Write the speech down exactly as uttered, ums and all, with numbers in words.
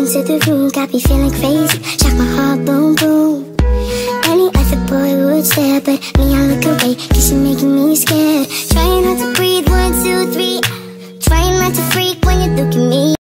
into the room, got me feeling crazy. Shock my heart, boom, boom. Any other boy would stare, but me, I look away, cause you're making me scared. Trying not to breathe